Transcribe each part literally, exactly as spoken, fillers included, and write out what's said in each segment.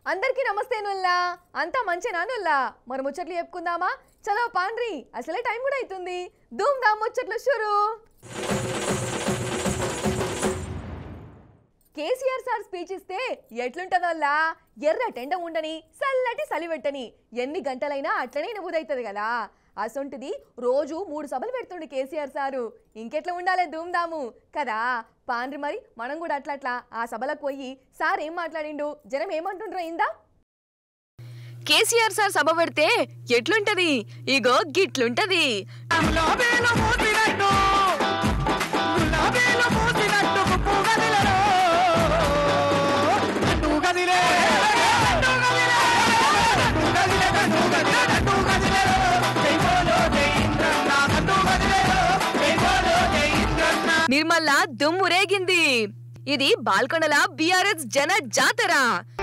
అందరికీ నమస్తేనుల్లా అంతా మంచేనానుల్లా మరి ముచ్చట్లు చెప్పుకుందామా చలో పాండ్రి అసలే టైం కూడా అవుతుంది ధూమ్ ధామ్ ముచ్చట్లు షురు కేసీఆర్ సార్ స్పీచ్ ఇస్తే ఎట్లుంటదోల్లా ఎర్ర టెండ ఉండని చల్లటి సలివెట్టని ఎన్ని గంటలైనా అట్లనే నవ్వుదైతది కదా అసొంటిది రోజు మూడు సభలు పెడుతుండు కేసీఆర్ సారు ఇంకెట్లా ఉండాలి ధూమ్ ధాము కదా పాండ్రి మరి మనం కూడా అట్లా అట్లా ఆ సభలకు పోయి సార్ ఏం మాట్లాడిండు జనం ఏమంటుండ్రో ఇందా కేసీఆర్ సార్ సభ పెడితే ఎట్లుంటది ఇగో గిట్లుంటది నిర్మల్ల దుమ్ము రేగింది ఇది బాల్కొండల బీఆర్ఎస్ జన జాతర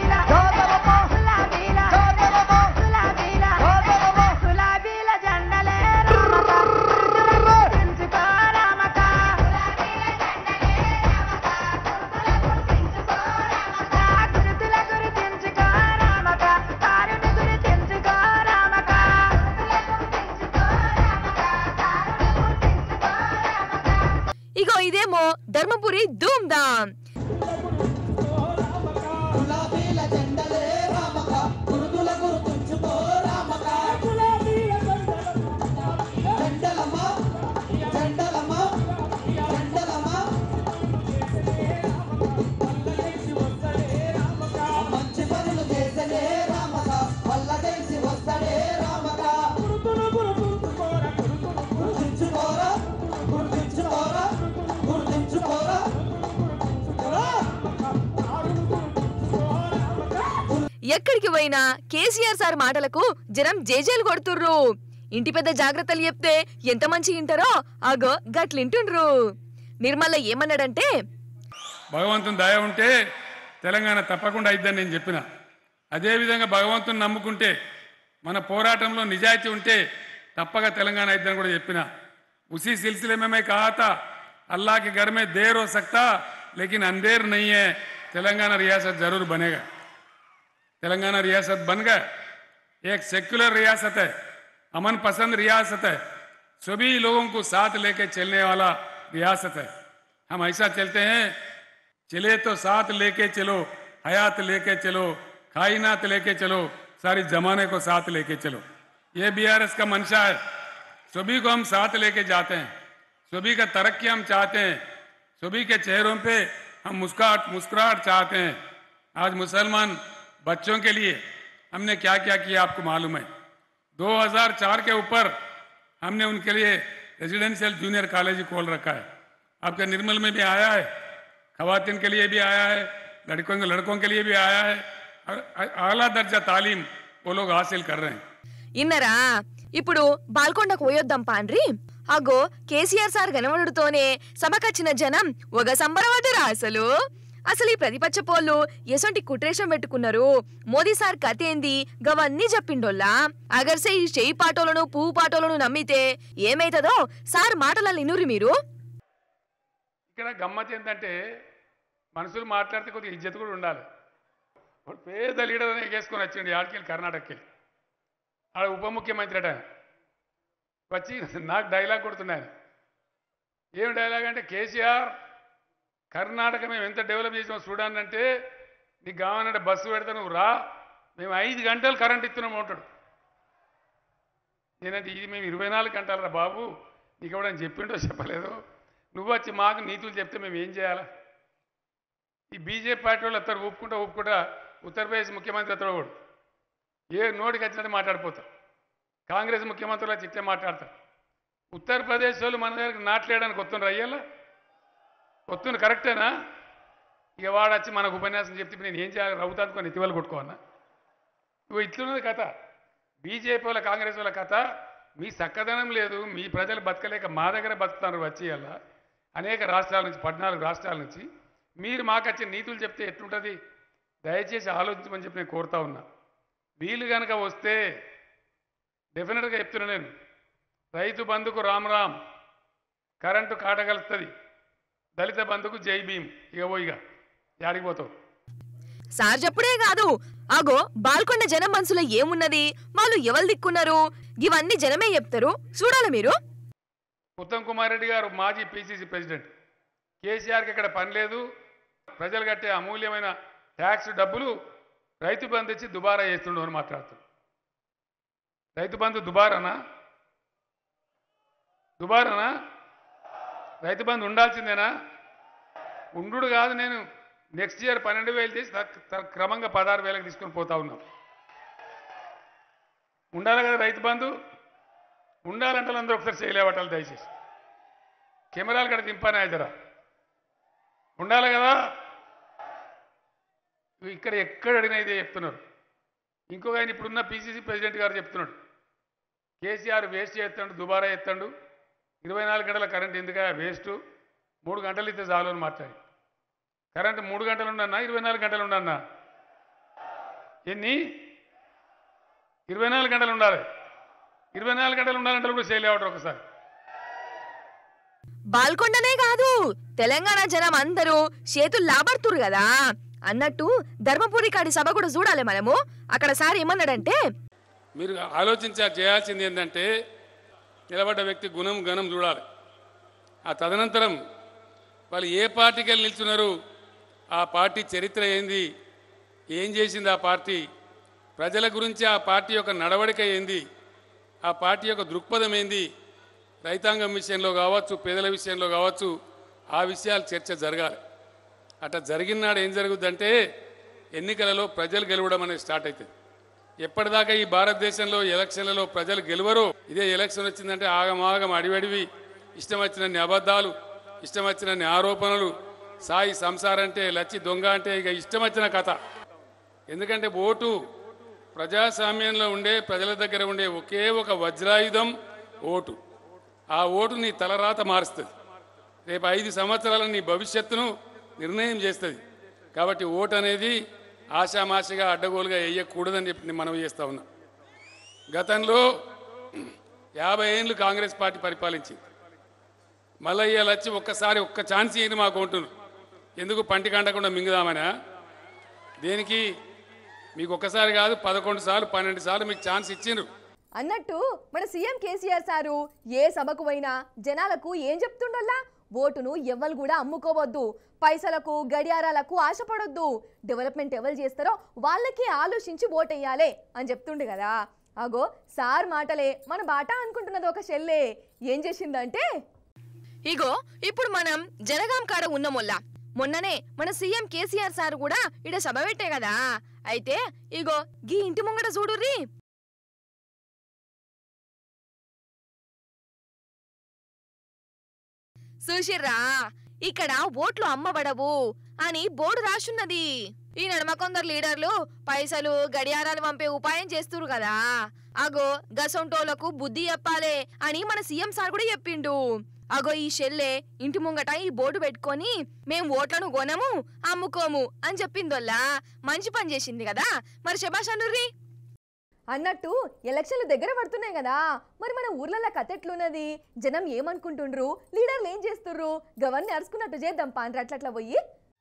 ఇగో ఇదేమో ధర్మపురి ధూమ్ ధామ్ ఎక్కడికి పోయినా కేసీఆర్ సార్ మాటలకు జనం జేజేలు కొడుతుర్రు ఇంటి పెద్ద జాగ్రత్తలు చెప్తే ఎంత మంచి ఇంటారో అగో గట్లింటుండ్రు నిర్మల ఏమన్నాడంటే భగవంతుని దయ ఉంటే తెలంగాణ తప్పకుండా అయిద్దని నేను చెప్పిన అదేవిధంగా భగవంతుని నమ్ముకుంటే మన పోరాటంలో నిజాయితీ ఉంటే తప్పక తెలంగాణ అయిద్దని కూడా చెప్పిన उसी सिलसिले में मैं कहा था अल्लाह के घर में देर हो सकता लेकिन अंधेर नहीं है तेलंगाना रियासत जरूर बनेगा तेलंगाना रियासत बन गया एक सेक्युलर रियासत है अमन पसंद रियासत है सभी लोगों को साथ लेके चलने वाला रियासत है हम ऐसा चलते हैं चले तो साथ लेके चलो हयात लेके चलो कायनात लेके चलो सारी जमाने को साथ लेके चलो ये बीआरएस का मंशा है सभी को हम साथ लेके जाते हैं सभी का तरक्की हम चाहते हैं सभी के चेहरों पे हम मुस्कुराहट मुस्कुराहट चाहते हैं आज मुसलमान बच्चों के लिए हमने क्या क्या किया आपको मालूम है दो हज़ार चार के ऊपर हमने उनके लिए रेजिडेंशियल जूनियर कॉलेज खोल रखा है आपके निर्मल में भी आया है खवातीन के लिए भी आया है लड़कों के लड़कों के लिए भी आया है और आला दर्जा तालीम वो लोग हासिल कर रहे हैं ఇన్నరా ఇప్పుడు బాల్కొండకు పోయొద్దాం పాండ్రి అగో కేసీఆర్ సార్ కనబడుతోనే సభకచ్చిన జనం ఒక సంబరవద్దురా అసలు అసలు ఈ ప్రతిపక్ష పోళ్ళు ఎసొంటి కుట్రేషం పెట్టుకున్నారు మోదీ సార్ కథ ఏంది గవన్నీ చెప్పిండోల్లా అగర్సే ఈ చేయి పాటోలను పువ్వు పాటోలను నమ్మితే ఏమైతుందో సార్ మాటలను వినురు మీరు ఇక్కడ గమ్మత్ ఏంటంటే మనుషులు మాట్లాడితే కొద్దిగా ఇజ్జత్ కూడా ఉండాలి పేద లీడర్ ఎగేసుకొని వచ్చిండు ఆడికెళ్ళి కర్ణాటకకి ఆడ ఉప ముఖ్యమంత్రి అట వచ్చి నాకు డైలాగ్ కొడుతున్నాను ఏం డైలాగ్ అంటే కేసీఆర్ కర్ణాటక మేము ఎంత డెవలప్ చేసామో చూడాలని అంటే నీకు కావాలంటే బస్సు పెడతా నువ్వు రా మేము ఐదు గంటలు కరెంట్ ఇస్తున్నాం ఉంటాడు నేనంటే ఇది మేము ఇరవై నాలుగు గంటలు రా బాబు నీకు ఎవడని చెప్పిండో చెప్పలేదు నువ్వు వచ్చి మాకు నీతులు చెప్తే మేము ఏం చేయాలా ఈ బీజేపీ పార్టీ వాళ్ళు అతను ఊపుకుంటా ఊపుకుంటా ఉత్తరప్రదేశ్ ముఖ్యమంత్రి అతడు వాడు ఏ నోటికి వచ్చినట్టు మాట్లాడిపోతారు కాంగ్రెస్ ముఖ్యమంత్రులు వచ్చి ఇట్లే మాట్లాడతారు ఉత్తరప్రదేశ్ వాళ్ళు మన దగ్గరికి నాట్లేయడానికి వస్తుండ్రు అయ్యేలా వస్తుంది కరెక్టేనా ఇక వాడు వచ్చి మనకు ఉపన్యాసం చెప్తే నేను ఏం చేయాలి రవ్వుతాను కొన్ని ఇటీవల కొట్టుకోవన్నా నువ్వు ఇట్లున్నది కథ బీజేపీ వాళ్ళ కాంగ్రెస్ వాళ్ళ కథ మీ చక్కదనం లేదు మీ ప్రజలు బతకలేక మా దగ్గర బతుకుతారు వచ్చి అలా అనేక రాష్ట్రాల నుంచి పద్నాలుగు రాష్ట్రాల నుంచి మీరు మాకు వచ్చే నీతులు చెప్తే ఎట్లుంటుంది దయచేసి ఆలోచించమని చెప్పి నేను కోరుతా ఉన్నా వీలు కనుక వస్తే డెఫినెట్గా చెప్తున్నా నేను రైతు బంధుకు రామ్ రామ్ కరెంటు కాటగలుస్తుంది దళిత బంధుకు జై భీమ్ ఇక పోయిగా యాడికి పోతావు సార్ చెప్పుడే కాదు ఆగో బాల్కొండ జనం మనసులో ఏమున్నది, వాళ్ళు ఎవరు దిక్కున్నారు, ఇవన్నీ జనమే చెప్తారు, చూడాలి మీరు. ఉత్తమ్ కుమార్ రెడ్డి గారు మాజీ పిసిసి ప్రెసిడెంట్. కేసీఆర్కి ఇక్కడ పని లేదు, ప్రజలు కట్టే అమూల్యమైన ట్యాక్స్ డబ్బులు రైతు బంధు ఇచ్చి దుబారా చేస్తుండవు అని మాట్లాడుతాడు. రైతు బంధు దుబారానా? దుబారానా? రైతు బంధు ఉండాల్సిందేనా? ఉండు కాదు, నేను నెక్స్ట్ ఇయర్ పన్నెండు వేలు చేసి క్రమంగా పదహారు వేలకు తీసుకొని పోతా ఉన్నాం. ఉండాలి కదా రైతు బంధు? ఉండాలంటే అందరూ ఒకసారి చేయలేవటాలు దయచేసి. కెమెరాలు కూడా దింపానే జరా ఉండాలి కదా. ఇక్కడ ఎక్కడ అడిగినా ఇదే చెప్తున్నారు. ఇంకొక ఆయన ఇప్పుడున్న పిసిసి ప్రెసిడెంట్ గారు చెప్తున్నాడు, కేసీఆర్ వేస్ట్ చేస్తాడు, దుబారా ఎత్తాడు, ఇరవై నాలుగు గంటల కరెంట్ ఎందుక వేస్ట్, మూడు గంటలు ఇస్తే చాలు అని మాట్లాడి. కరెంట్ మూడు గంటలు ఉండన్నా ఇరవై నాలుగు గంటలు ఉండన్నా? ఎన్ని? ఇరవై నాలుగు గంటలు ఉండాలి. ఇరవై నాలుగు గంటలు ఉండాలంటే కూడా చేయలేవటం ఒకసారి. బాల్కొండనే కాదు, తెలంగాణ జనం అందరూ చేతులు లాబడుతురు కదా అన్నట్టు ధర్మపురి కాడి సభ కూడా చూడాలి మనము. అక్కడ సార్ ఏమన్నాడంటే, మీరు ఆలోచించా చేయాల్సింది ఏంటంటే నిలబడ్డ వ్యక్తి గుణం గణం చూడాలి. ఆ తదనంతరం వాళ్ళు ఏ పార్టీకి వెళ్ళి నిల్చున్నారు, ఆ పార్టీ చరిత్ర ఏంది, ఏం చేసింది ఆ పార్టీ, ప్రజల గురించి ఆ పార్టీ యొక్క నడవడిక ఏంది, ఆ పార్టీ యొక్క దృక్పథం ఏంది, రైతాంగం విషయంలో కావచ్చు, పేదల విషయంలో కావచ్చు, ఆ విషయాలు చర్చ జరగాలి. అట్లా జరిగిన నాడు ఏం జరుగుద్దంటే ఎన్నికలలో ప్రజలు గెలవడం అనేది స్టార్ట్ అవుతుంది. ఎప్పటిదాకా ఈ భారతదేశంలో ఎలక్షన్లలో ప్రజలు గెలవరో, ఇదే ఎలక్షన్ వచ్చిందంటే ఆగమాగం అడివడివి, ఇష్టం వచ్చినన్ని అబద్ధాలు, ఇష్టం వచ్చినన్ని ఆరోపణలు, సాయి సంసారం అంటే లచ్చి దొంగ అంటే ఇక ఇష్టం వచ్చిన కథ. ఎందుకంటే ఓటు ప్రజాస్వామ్యంలో ఉండే ప్రజల దగ్గర ఉండే ఒకే ఒక వజ్రాయుధం ఓటు. ఆ ఓటు నీ తలరాత మారుస్తుంది, రేపు ఐదు సంవత్సరాల నీ భవిష్యత్తును నిర్ణయం చేస్తుంది. కాబట్టి ఓటు అనేది ఆషామాషిగా అడ్డగోలుగా వేయకూడదని చెప్పి మనం చేస్తూ ఉన్నాం. గతంలో యాభై ఏళ్ళు కాంగ్రెస్ పార్టీ పరిపాలించింది. మళ్ళీ ఇవాళ వచ్చి ఒక్కసారి ఒక్క ఛాన్స్ ఇయ్యండి మాకు ఉంటున్నారు. ఎందుకు పంటి కంటకుండా మింగుదామనా? దేనికి? మీకు ఒక్కసారి కాదు పదకొండు సార్లు పన్నెండు సార్లు మీకు ఛాన్స్ ఇచ్చిండ్రు. అన్నట్టు మన సీఎం కేసీఆర్ సారు ఏ సభకు పోయినా జనాలకు ఏం చెప్తుండల్లా, ఓటును ఎవ్వరు కూడా అమ్ముకోవద్దు, పైసలకు గడియారాలకు ఆశపడొద్దు, డెవలప్మెంట్ ఎవరు చేస్తారో వాళ్ళకి ఆలోచించి ఓటేయాలి అని చెప్తుండే కదా. అగో సార్ మాటలే మన బాట అనుకుంటున్నది ఒక చెల్లె ఏం చేసిందంటే, ఇగో ఇప్పుడు మనం జనగాం కాడ ఉన్నమొల్లా మొన్ననే మన సీఎం కేసీఆర్ సార్ కూడా ఇడ సభ పెట్టే కదా. అయితే ఇగో గీ ఇంటి ముంగట చూడుర్రి. చూసిర్రా, ఇక్కడ ఓట్లు అమ్మబడవు అని బోర్డు రాసున్నది. ఈ నడమ కొందరు లీడర్లు పైసలు గడియారాలు పంపే ఉపాయం చేస్తురు కదా. అగో గసొంటోళ్లకు బుద్ధి చెప్పాలే అని మన సీఎం సార్ కూడా చెప్పిండు. అగో ఈ షెల్లే ఇంటి ముంగట ఈ బోర్డు పెట్టుకొని మేం ఓట్లను కొనము అమ్ముకోము అని చెప్పిందోల్లా మంచి పని చేసింది కదా. మరి శభాష్ అనుర్రి. అన్నట్టు ఎలక్షన్లు దగ్గర పడుతున్నాయి కదా, మరి మన ఊర్లలో కథ ఎట్లున్నది, జనం ఏమనుకుంటుండ్రు, లీడర్లు ఏం చేస్తుర్రు, గవర్ని అరుచుకున్నట్టు చేద్దాం పాండ్ర అట్లట్లా పోయి.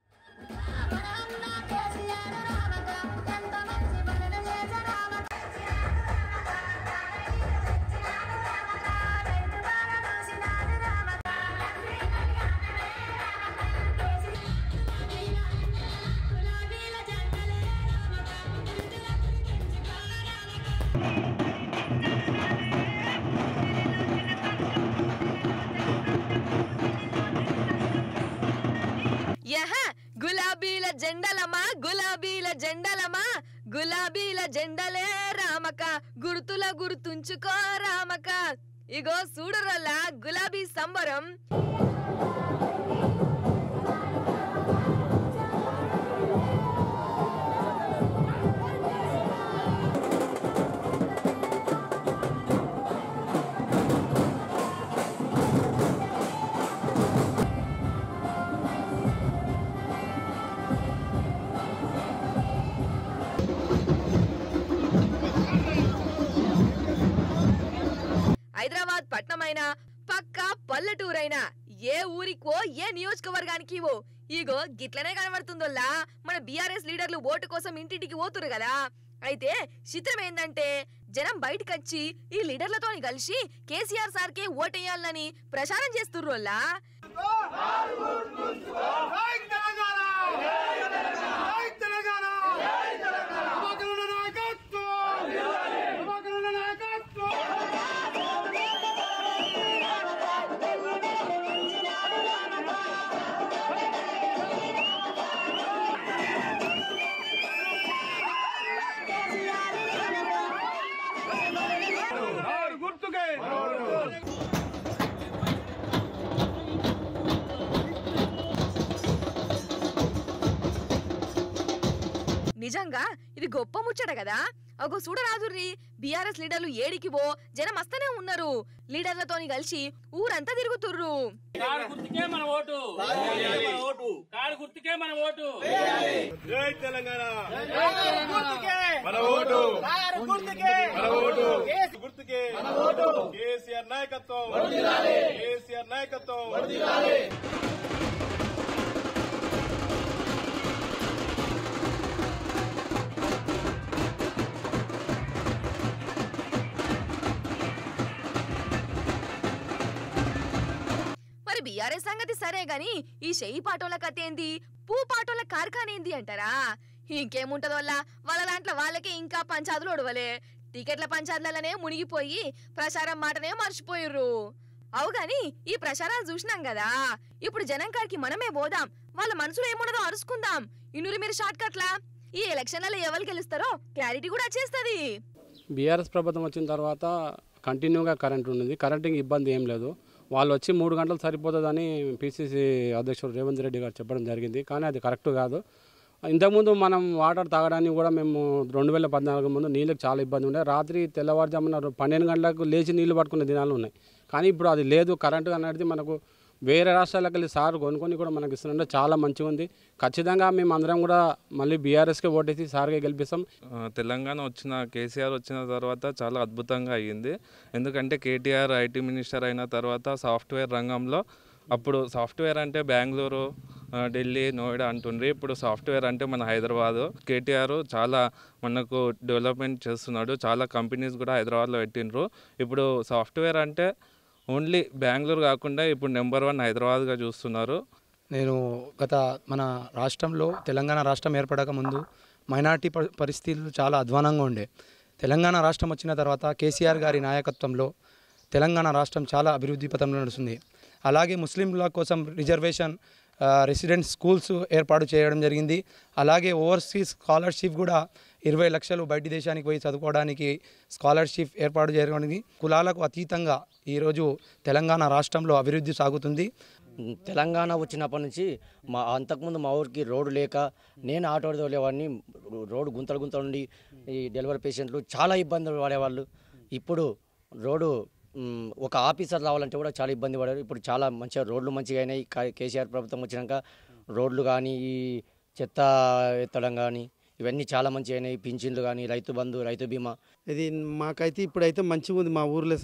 యహ గులాబీల జెండలమా గులాబీల జెండలమా గులాబీల జెండలే రామక గుర్తుల గుర్తుంచుకో రామక. ఇగో చూడరల్లా గులాబీ సంబరం. హైదరాబాద్ పట్నమైనా పక్కా పల్లెటూరైనా ఏ ఊరికో ఏ నియోజకవర్గానికి ఇగో గిట్లనే కనబడుతుందోల్లా మన బీఆర్ఎస్ లీడర్లు ఓటు కోసం ఇంటింటికి పోతురు కదా. అయితే చిత్రం ఏందంటే జనం బయటకు వచ్చి ఈ లీడర్లతో కలిసి కేసీఆర్ సార్కే ఓటేయాలని ప్రచారం చేస్తుర్రోల్లా. నిజంగా ఇది గొప్ప ముచ్చట కదా. ఒక చూడరాదుర్రి బీఆర్ఎస్ లీడర్లు ఏడికి పో జనం వస్తూనే ఉన్నారు. లీడర్లతోని కలిసి ఊరంతా తిరుగుతుర్రు. బీఆర్ఎస్ సంగతి సరే గాని ఈ చెయ్యి పాటోల కథ ఏంది, పూ పాటోల కార్ఖానేంది అంటారా? ఇంకేముంటదోల్లా వాళ్ళ దాంట్లో వాళ్ళకే ఇంకా పంచాదులు ఒడవలే. టికెట్ల పంచాదులనే మునిగిపోయి ప్రచారం మాటనే మర్చిపోయిర్రు. అవు గాని ఈ ప్రచారాలు చూసినాం కదా, ఇప్పుడు జనం కాడికి మనమే పోదాం, వాళ్ళ మనసులో ఏమున్నదో అరుసుకుందాం. ఇన్నూరి మీరు షార్ట్ కట్లా ఈ ఎలక్షన్లలో ఎవరు గెలుస్తారో క్లారిటీ కూడా వచ్చేస్తుంది. బీఆర్ఎస్ ప్రభుత్వం వచ్చిన తర్వాత కంటిన్యూగా కరెంట్ ఉన్నది. కరెంటింగ్ ఇబ్బంది ఏం లేదు. వాళ్ళు వచ్చి మూడు గంటలు సరిపోతుందని పీసీసీ అధ్యక్షుడు రేవంత్ రెడ్డి గారు చెప్పడం జరిగింది. కానీ అది కరెక్ట్ కాదు. ఇంతకుముందు మనం వాటర్ తాగడానికి కూడా మేము రెండు వేల పద్నాలుగు ముందు నీళ్ళకి చాలా ఇబ్బంది ఉండే. రాత్రి తెల్లవారుజామున పన్నెండు గంటలకు లేచి నీళ్లు పట్టుకునే దినాలు ఉన్నాయి. కానీ ఇప్పుడు అది లేదు. కరెంటు అనేది మనకు వేరే రాష్ట్రాలకు వెళ్ళి సార్ కొనుక్కొని కూడా మనకి ఇస్తుంటే చాలా మంచిగా ఉంది. ఖచ్చితంగా మేము అందరం కూడా మళ్ళీ బీఆర్ఎస్కే ఓటేసి సార్గా గెలిపిస్తాం. తెలంగాణ వచ్చిన కేసీఆర్ వచ్చిన తర్వాత చాలా అద్భుతంగా అయ్యింది. ఎందుకంటే కేటీఆర్ ఐటీ మినిస్టర్ అయిన తర్వాత సాఫ్ట్వేర్ రంగంలో, అప్పుడు సాఫ్ట్వేర్ అంటే బెంగళూరు, ఢిల్లీ, నోయిడా అంటుండ్రి. ఇప్పుడు సాఫ్ట్వేర్ అంటే మన హైదరాబాదు. కేటీఆర్ చాలా మనకు డెవలప్మెంట్ చేస్తున్నాడు. చాలా కంపెనీస్ కూడా హైదరాబాద్లో పెట్టిండ్రు. ఇప్పుడు సాఫ్ట్వేర్ అంటే ఓన్లీ బెంగళూరు కాకుండా ఇప్పుడు నెంబర్ వన్ హైదరాబాద్గా చూస్తున్నారు. నేను గత మన రాష్ట్రంలో తెలంగాణ రాష్ట్రం ఏర్పడక ముందు మైనార్టీ పరిస్థితులు చాలా అధ్వానంగా ఉండే. తెలంగాణ రాష్ట్రం వచ్చిన తర్వాత కేసీఆర్ గారి నాయకత్వంలో తెలంగాణ రాష్ట్రం చాలా అభివృద్ధి పథంలో నడుస్తుంది. అలాగే ముస్లింల కోసం రిజర్వేషన్ రెసిడెంట్ స్కూల్స్ ఏర్పాటు చేయడం జరిగింది. అలాగే ఓవర్సీస్ స్కాలర్షిప్ కూడా ఇరవై లక్షలు బయటి దేశానికి పోయి చదువుకోవడానికి స్కాలర్షిప్ ఏర్పాటు చేయడానికి కులాలకు అతీతంగా ఈరోజు తెలంగాణ రాష్ట్రంలో అభివృద్ధి సాగుతుంది. తెలంగాణ వచ్చినప్పటి నుంచి మా అంతకుముందు మా ఊరికి రోడ్డు లేక నేను ఆటో తోలేవాడిని. రోడ్డు గుంతలు గుంతలు ఉండి ఈ డెలివరీ పేషెంట్లు చాలా ఇబ్బందులు పడేవాళ్ళు. ఇప్పుడు రోడ్డు ఒక ఆఫీసర్ రావాలంటే కూడా చాలా ఇబ్బంది పడారు. ఇప్పుడు చాలా మంచిగా రోడ్లు మంచిగా అయినాయి. కేసీఆర్ ప్రభుత్వం వచ్చినాక రోడ్లు కానీ, ఈ చెత్త ఎత్తడం కానీ ఇవన్నీ చాలా మంచిగా అయినాయి. పింఛన్లు కానీ, రైతు బంధు, రైతు బీమా, ఇది మాకైతే ఇప్పుడైతే మంచిగా ఉంది. మా ఊర్లో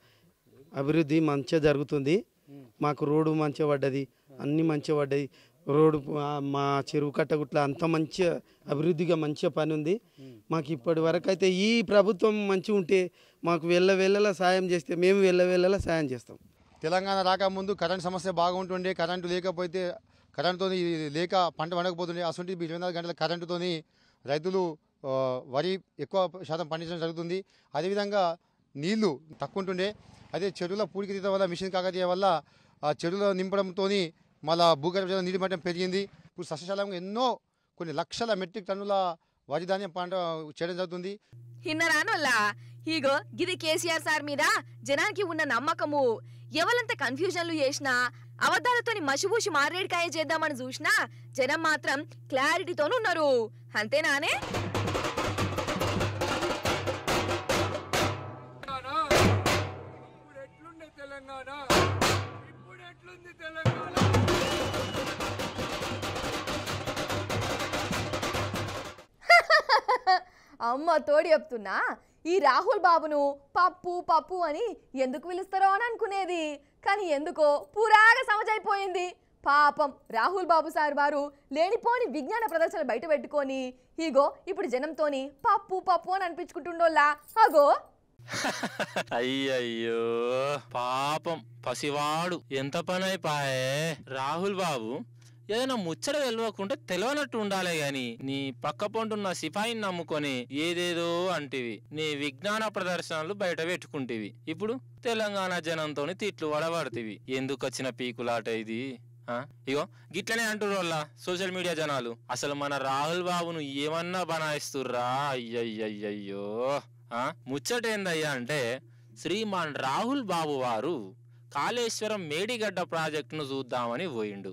అభివృద్ధి మంచిగా జరుగుతుంది. మాకు రోడ్డు మంచిగా పడ్డది, అన్నీ మంచిగా పడ్డాయి. రోడ్డు మా చెరువు కట్టగుట్ల అంత మంచిగా అభివృద్ధిగా మంచిగా పని ఉంది. మాకు ఇప్పటి వరకు అయితే ఈ ప్రభుత్వం మంచిగా ఉంటే మాకు వెళ్ళ వెళ్ళలా సాయం చేస్తే మేము వెళ్ళ వెళ్ళలా సాయం చేస్తాం. తెలంగాణ రాకముందు కరెంట్ సమస్య బాగుంటుండే. కరెంటు లేకపోతే కరెంటుతో లేక పంట పండకపోతుండే. అసలు ఇరవై నాలుగు గంటల కరెంటుతో రైతులు వరి ఎక్కువ శాతం పండించడం జరుగుతుంది. అదేవిధంగా నీళ్లు తక్కువ ఉంటుండే. అదే చెరువుల పూడికి తీయడం వల్ల, మిషన్ కాకతీయ వల్ల ఆ చెరువులో నింపడంతో మళ్ళా భూగర్భ జల నీటి మట్టం పెరిగింది. ఇప్పుడు సస్యశాలంగా ఎన్నో కొన్ని లక్షల మెట్రిక్ టన్నుల వరి ధాన్యం పంట చేయడం జరుగుతుంది. హిన్నరానోల్లా ఇగో గిది కేసీఆర్ సార్ మీద జనానికి ఉన్న నమ్మకము. ఎవరంత కన్ఫ్యూజన్లు చేసినా, అబద్ధాలతోని మసిబూసి మారేడికాయ చేద్దామని చూసినా జనం మాత్రం క్లారిటీతోనూ ఉన్నారు. అంతేనానే? అమ్మ తోడి చెప్తున్నా, ఈ రాహుల్ బాబును పప్పు పప్పు అని ఎందుకు పిలుస్తారో అని అనుకునేది. కానీ ఎందుకో పురాగా సమజైపోయింది. పాపం రాహుల్ బాబు సార్ వారు లేనిపోని విజ్ఞాన ప్రదర్శనలు బయట పెట్టుకొని ఇగో ఇప్పుడు జనంతోని పప్పు పప్పు అని అనిపించుకుంటుండోలా అగో అయ్యయ్యో పాపం పసివాడు ఎంత పని అయిపోయే రాహుల్ బాబు ఏదైనా ముచ్చట తెలియకుంటే తెలియనట్టు ఉండాలే గాని నీ పక్క పొంటున్న సిపాయిని నమ్ముకొని ఏదేదో అంటివి నీ విజ్ఞాన ప్రదర్శనలు బయట పెట్టుకుంటేవి ఇప్పుడు తెలంగాణ జనంతోని తిట్లు వడబడుతీవి ఎందుకు వచ్చిన పీకులాట ఇది ఇగో గిట్లనే అంటుర్రు వాళ్ళ సోషల్ మీడియా జనాలు అసలు మన రాహుల్ బాబును ఏమన్నా బనాయిస్తుర్రా అయ్యయ్యయ్యో ముచ్చటేందయ్యా అంటే శ్రీమాన్ రాహుల్ బాబు వారు కాళేశ్వరం మేడిగడ్డ ప్రాజెక్టును చూద్దామని పోయిండు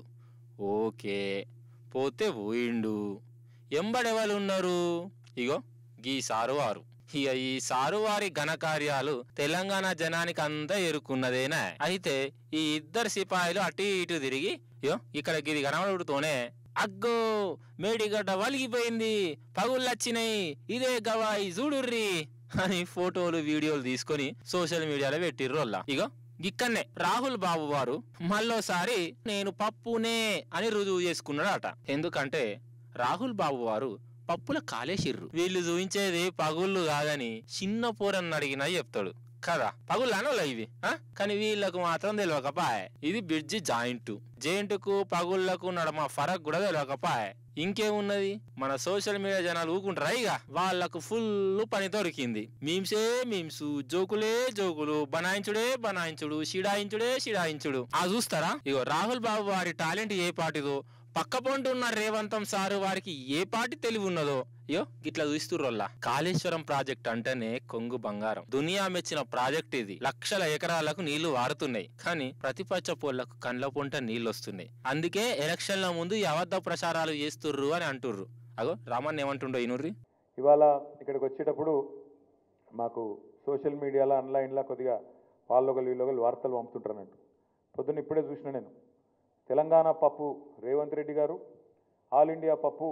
ఓకే పోతే పోయిండు ఎంబడెవలు ఉన్నారు ఇగో గీ సారు వారు ఇక ఈ సారు వారి ఘనకార్యాలు తెలంగాణ జనానికి అంతా ఎరుకున్నదేనా అయితే ఈ ఇద్దరు సిపాయిలు అటు ఇటు తిరిగి ఇగో ఇక్కడ గిది కనబడుతూనే అగ్గో మేడిగడ్డ వలిగిపోయింది పగుళ్ళొచ్చినాయి ఇదే గవాయి చూడుర్రి అని ఫోటోలు వీడియోలు తీసుకొని సోషల్ మీడియాలో పెట్టిర్రు వాళ్ళ ఇగో ఇక్కడనే రాహుల్ బాబు వారు మళ్ళోసారి నేను పప్పునే అని రుజువు చేసుకున్నాడట ఎందుకంటే రాహుల్ బాబు వారు పప్పుల కాలేసిర్రు వీళ్ళు చూపించేది పగుళ్ళు కాదని చిన్న పోరని అడిగినా చెప్తాడు కదా పగుళ్ళు అనోలా ఇవి కానీ వీళ్ళకు మాత్రం తెలియకపాయే ఇది బ్రిడ్జి జాయింట్ జాయింట్ కు పగుళ్లకు నడమ ఫరక్ కూడా తెలియకపాయే ఇంకేమున్నది మన సోషల్ మీడియా జనాలు ఊకుంటారా ఇక వాళ్లకు ఫుల్ పని దొరికింది మీమ్సే మీమ్స్ జోకులే జోకులు బనాయించుడే బనాయించుడు షిడాయించుడే షిడాయించుడు ఆ చూస్తారా ఇగో రాహుల్ బాబు వారి టాలెంట్ ఏ పాటిదో పక్క పొంటున్న రేవంతం సారు వారికి ఏ పాటి తెలివి ఉన్నదో యో గిట్లా చూస్తుర్రోల్లా కాళేశ్వరం ప్రాజెక్ట్ అంటేనే కొంగు బంగారం దునియా మెచ్చిన ప్రాజెక్ట్ ఇది లక్షల ఎకరాలకు నీళ్లు వారుతున్నాయి కానీ ప్రతిపక్ష పోళ్లకు కండ్ల పొంట నీళ్లు వస్తున్నాయి అందుకే ఎలక్షన్ల ముందు ఈ అబద్ధ ప్రచారాలు చేస్తుర్రు అని అంటుర్రు అగో రామన్ ఏమంటుండో ఇనుర్రి ఇవాళ ఇక్కడికి వచ్చేటప్పుడు మాకు సోషల్ మీడియాలో ఆన్లైన్లో కొద్దిగా వాళ్ళొకరు వీళ్ళొకరు వార్తలు పంపుతుంటారన్నట్టు పొద్దున్న ఇప్పుడే చూసిన నేను తెలంగాణ పప్పు రేవంత్ రెడ్డి గారు ఆల్ ఇండియా పప్పు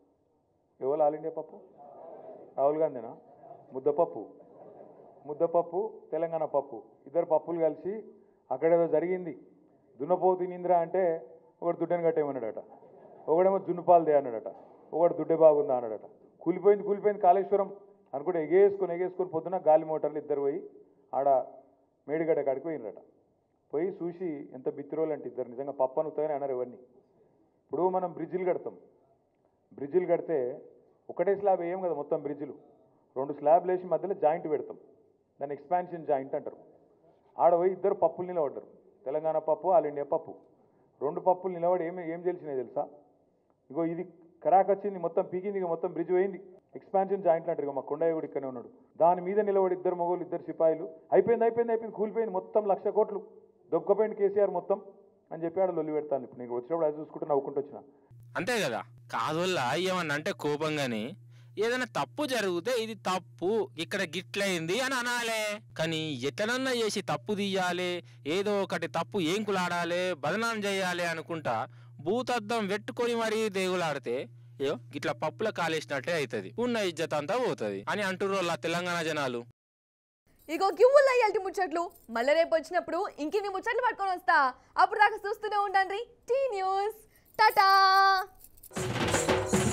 ఎవరు ఆల్ ఇండియా పప్పు రాహుల్ గాంధీనా ముద్దపప్పు ముద్దపప్పు తెలంగాణ పప్పు ఇద్దరు పప్పులు కలిసి అక్కడేదో జరిగింది దున్నపోతు తినింద్రా అంటే ఒకటి దుడ్డని కట్టేమన్నాడట ఒకడేమో జున్నుపాలు దే అన్నాడట ఒకటి దుడ్డే బాగుందా అన్నాడట కూలిపోయింది కూలిపోయింది కాళేశ్వరం అనుకుంటే ఎగేసుకొని ఎగేసుకొని పొద్దున గాలి మోటార్లు ఇద్దరు పోయి ఆడ మేడిగడ్డ కాడికి పోయినరట పోయి చూసి ఎంత బిత్తిరోలు అంటే ఇద్దరు నిజంగా పప్పు అనుతాయని అన్నారు ఎవరిని ఇప్పుడు మనం బ్రిడ్జిలు కడతాం బ్రిడ్జిలు కడితే ఒకటే స్లాబ్ వేయం కదా మొత్తం బ్రిడ్జిలు రెండు స్లాబ్లు వేసి మధ్యలో జాయింట్ పెడతాం దాన్ని ఎక్స్పాన్షన్ జాయింట్ అంటారు ఆడ పోయి ఇద్దరు పప్పులు నిలబడ్డారు తెలంగాణ పప్పు ఆల్ ఇండియా పప్పు రెండు పప్పులు నిలబడి ఏమి ఏం తెలిసినాయి తెలుసా ఇగో ఇది కరాక్ వచ్చింది మొత్తం పీకింది ఇక మొత్తం బ్రిడ్జ్ పోయింది ఎక్స్పాన్షన్ జాయింట్ అంటారు ఇక మా కొండయ్య కూడా ఇక్కడనే ఉన్నాడు దాని మీద నిలబడి ఇద్దరు మొగోళ్ళు ఇద్దరు సిపాయిలు అయిపోయింది అయిపోయింది అయిపోయింది కూలిపోయింది మొత్తం లక్ష కోట్లు దొక్కపోయింది కేసీఆర్ మొత్తం అని చెప్పి ఆడ లొల్లి పెడతాను ఇప్పుడు నేను వచ్చినప్పుడు అది చూసుకుంటూ నవ్వుకుంటూ వచ్చిన అంతే కదా కాదోల్లా ఏమన్నా అంటే కోపంగానే ఏదైనా తప్పు జరిగితే ఇది తప్పు ఇక్కడ గిట్లయింది అని అనాలే కానీ ఎట్లనన్నా చేసి తప్పు తీయాలి ఏదో ఒకటి తప్పు ఏంకులాడాలి బదనాం చేయాలి అనుకుంటా భూతద్దం పెట్టుకొని మరీ దేవులాడితే ఏయో గిట్లా పప్పుల కాలేసినట్టే అవుతుంది ఉన్న ఇజ్జత్ అంతా పోతుంది అని అంటుర్రు తెలంగాణ జనాలు ఇగో గివ్వుల్లో ఇయాల్టి ముచ్చట్లు మళ్ళీ రేపు వచ్చినప్పుడు ఇంకిన్ని ముచ్చట్లు పట్టుకొని వస్తా అప్పుడు దాకా చూస్తూనే ఉండండి టీ న్యూస్ టాటా.